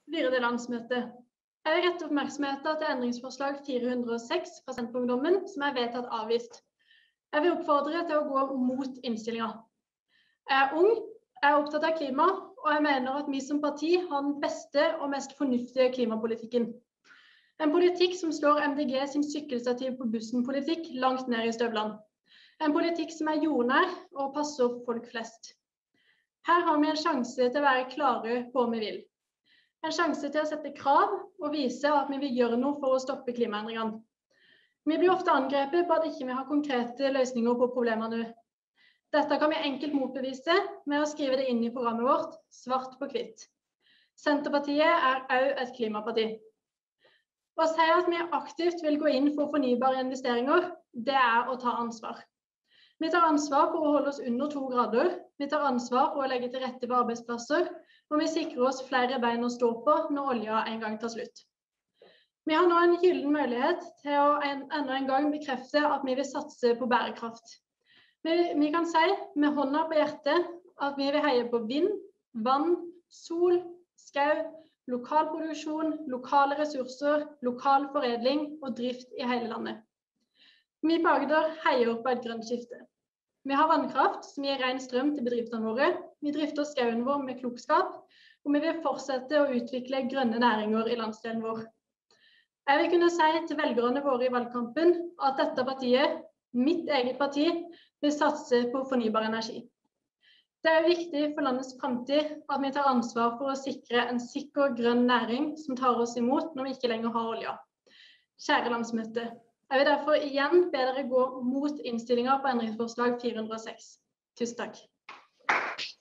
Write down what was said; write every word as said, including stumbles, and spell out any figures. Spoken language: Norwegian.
Virrede landsmøte. Jeg vil rette oppmerksomheten til endringsforslag fire hundre og seks fra Senterungdommen, som er vedtatt avvist. Jeg vil oppfordre til å gå mot innstillingen. Jeg er ung, jeg er opptatt av klima, og jeg mener at vi som parti har den beste og mest fornuftige klimapolitikken. En politikk som slår M D G sin sykkelstativ på bussen-politikk langt ned i støvlene. En politikk som er jordnær og passer folk flest. Her har vi en sjanse til å være klare på hva vi vil. En sjanse til å sette krav og vise at vi vil gjøre noe for å stoppe klimaendringene. Vi blir ofte angrepet på at ikke vi har konkrete løsninger på problemene. Dette kan vi enkelt motbevise med å skrive det inn i programmet vårt, svart på hvitt. Senterpartiet er også et klimaparti. Å si at vi aktivt vil gå inn for fornybare investeringer, det er å ta ansvar. Vi tar ansvar for å holde oss under to grader, vi tar ansvar for å legge til rette for arbeidsplasser, og vi sikrer oss flere bein å stå på når olja en gang tar slutt. Vi har nå en gyllen mulighet til å en, enda en gang bekrefte at vi vil satse på bærekraft. Vi, vi kan si med hånda på hjertet at vi vil heie på vind, vann, sol, skau, lokal produksjon, lokale ressurser, lokal foredling og drift i hele landet. Vi på Agder heier på et grønt skifte. Vi har vannkraft som gir ren strøm til bedriftene våre, vi drifter skauen vår med klokskap, og vi vil fortsette å utvikle grønne næringer i landsdelen vår. Jeg vil kunne si til velgerne våre i valgkampen at dette partiet, mitt eget parti, vil satse på fornybar energi. Det er viktig for landets fremtid at vi tar ansvar for å sikre en sikker grønn næring som tar oss imot når vi ikke lenger har olja. Kjære landsmøte, jeg vil derfor igjen be dere gå mot innstillingen på endringsforslag fire hundre og seks. Tusen takk.